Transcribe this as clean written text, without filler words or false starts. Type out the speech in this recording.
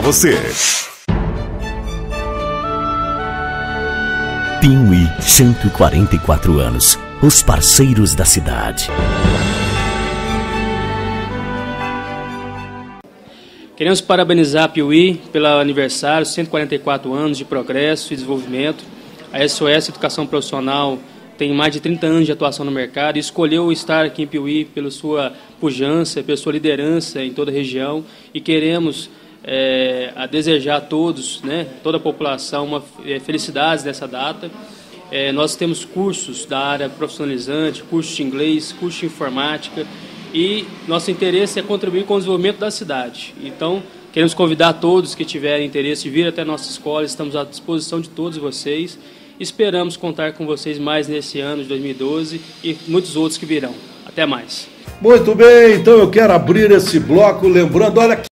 você. Piuí, 144 anos. Os parceiros da cidade. Queremos parabenizar a Piuí pelo aniversário, 144 anos de progresso e desenvolvimento. A SOS Educação Profissional tem mais de 30 anos de atuação no mercado e escolheu estar aqui em Piuí pela sua pujança, pela sua liderança em toda a região. E queremos desejar a todos, toda a população, felicidades nessa data. Nós temos cursos da área profissionalizante, cursos de inglês, cursos de informática, e nosso interesse é contribuir com o desenvolvimento da cidade. Então, queremos convidar todos que tiverem interesse de vir até a nossa escola, estamos à disposição de todos vocês. Esperamos contar com vocês mais nesse ano de 2012 e muitos outros que virão. Até mais. Muito bem, então eu quero abrir esse bloco lembrando, olha